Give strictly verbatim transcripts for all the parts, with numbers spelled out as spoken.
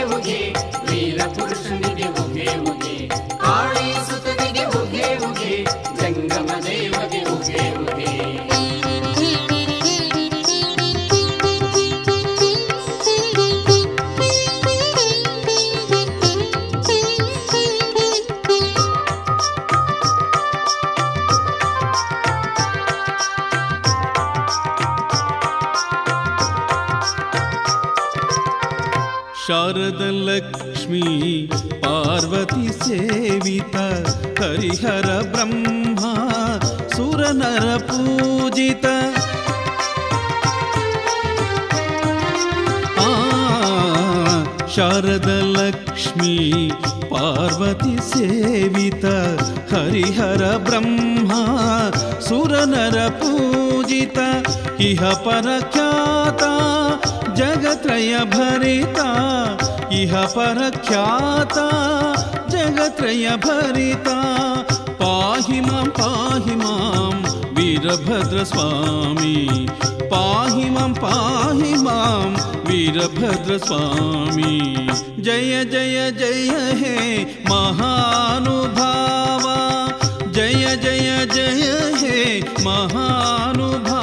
ಉಗೆ, ವೀರ ಪುರುಷನಿಗೆ ಉಗೆ ಉಗೆ, ಕಾಳಿ ಸುತನಿಗೆ ಉಗೆ ಉಗೆ, ಜಂಗಮ ದೇವಗೆ ಉಗೆ ಉಗೆ. ಶಾರದ ಲಕ್ಷ್ಮೀ ಪಾರ್ವತಿ ಸೇವಿತ, ಹರಿಹರ ಬ್ರಹ್ಮ ಸುರನರ ಪೂಜಿತ. ಆ ಶಾರದ ಲಕ್ಷ್ಮೀ ಪಾರ್ವತಿ ಸೇವಿತ, ಹರಿಹರ ಬ್ರಹ್ಮ ಸುರನರ ಪೂಜಿತ. ಇಹ ಪರಖ್ಯಾತ ಜಗತ್ರಯ ಭರಿತ, ಇಹ ಪರಖ್ಯಾತ ಜಗತ್ರಯ ಭರಿತ. ಪಾಹಿ ಮಾಂ ಪಾಹಿ ಮಾಂ ವೀರಭದ್ರ ಸ್ವಾಮಿ, ಪಾಹಿ ಮಾಂ ಪಾಹಿ ಮಾಂ ವೀರಭದ್ರ ಸ್ವಾಮಿ. ಜಯ ಜಯ ಜಯ ಹೇ ಮಹಾನುಭಾವ, ಜಯ ಜಯ ಜಯ ಹೇ ಮಹಾನುಭಾವ.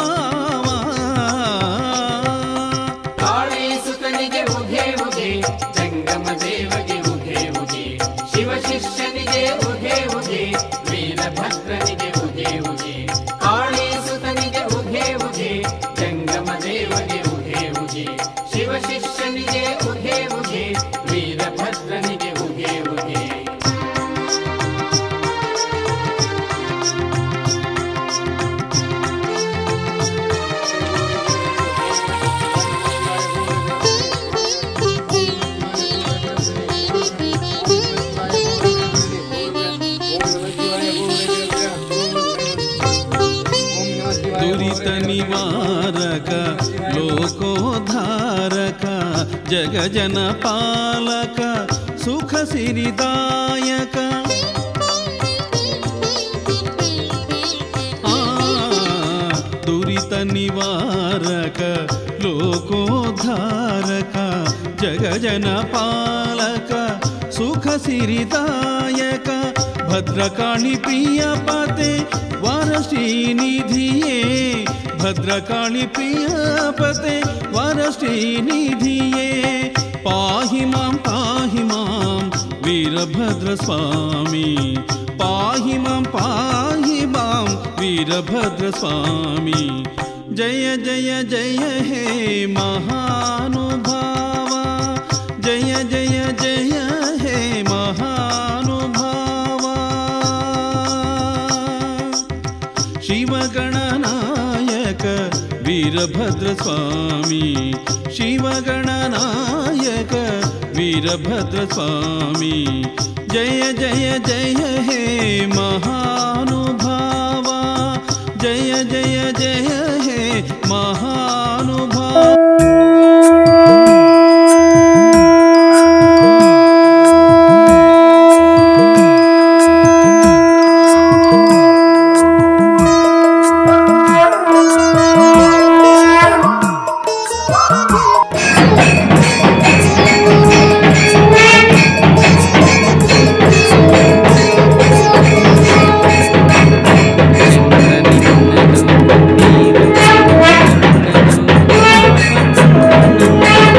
ಶಿಷ್ಯನಿಗೆ ಉಗೆ ಉಗೆ, ವೀರಭದ್ರನಿಗೆ ಉಗೆ ಉಗೆ, ಕಾಳಿ ಸುತನಿಗೆ ಉಗೆ ಉಗೆ, ಜಂಗಮ ದೇವಗೆ ಉಗೆ ಉಗೆ. ಶಿವ ಶಿಷ್ಯನಿಗೆ ಉಗೆ ಉಗೆ, ವೀರಭದ್ರನಿಗೆ ಉಗೆ ಉಗೆ. ನಿವಾರಕ ಲೋಕೋದ್ಧಾರಕ, ಜಗಜನ ಪಾಲಕ, ಸುಖ ಸಿರಿದಾಯಕ. ಆ ದುರಿತ ನಿವಾರಕ ಲೋಕೋದ್ಧಾರಕ, ಜಗಜನ ಪಾಲಕ, ಸುಖ ಸಿರಿದಾಯಕ. ಭದ್ರಕಾಳಿ ಪ್ರಿಯ ಪತೆ ವರ ಶ್ರೀನಿಧಿಯೇ, ಭದ್ರಕಾಳಿ ಪ್ರಿಯ ಪತೆ ವರ ಶ್ರೀನಿಧಿಯೇ. ಪಾಹಿ ಮಾಂ ಪಾಹಿ ಮಾಂ ವೀರಭದ್ರ ಸ್ವಾಮಿ, ಪಾಹಿ ಮಾಂ ಪಾಹಿ ಮಾಂ ವೀರಭದ್ರ ಸ್ವಾಮಿ. ಜಯ ಜಯ ಜಯ ಹೇ ಮಹಾನುಭಾವ, ಜಯ ಜಯ ಜಯ ಹೇ ಮಹಾನುಭಾವ. ಶಿವಗಣನಾಯಕ ವೀರಭದ್ರ ಸ್ವಾಮಿ, ಶಿವಗಣನಾಯಕ ವೀರಭದ್ರ ಸ್ವಾಮಿ. ಜಯ ಜಯ ಜಯ ಹೇ ಮಹಾನುಭಾವ, ಜಯ ಜಯ ಜಯ ಹೇ ಮಹಾನುಭಾವ. Thank you.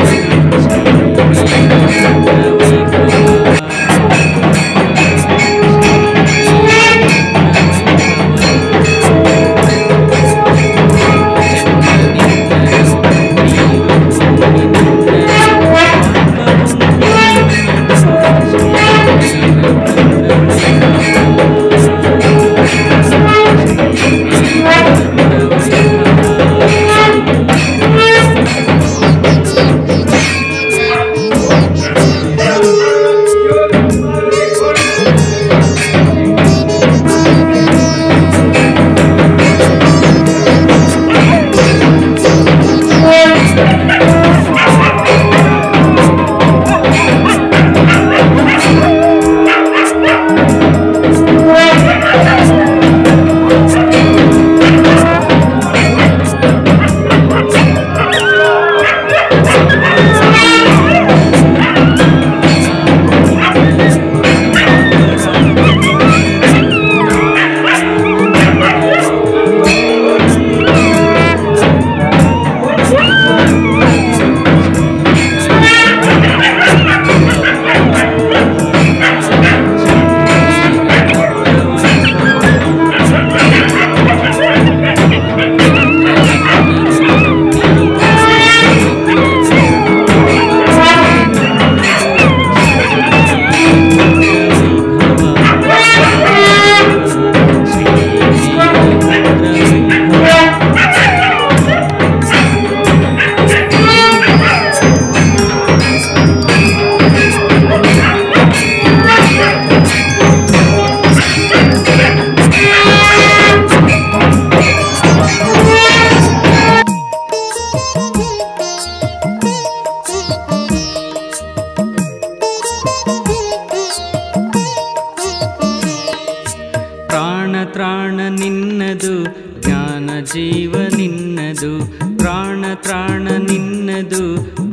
ತ್ರಾಣ ನಿನ್ನದು ಜ್ಞಾನ ಜೀವ ನಿನ್ನದು ಪ್ರಾಣ ತ್ರಾಣ ನಿನ್ನದು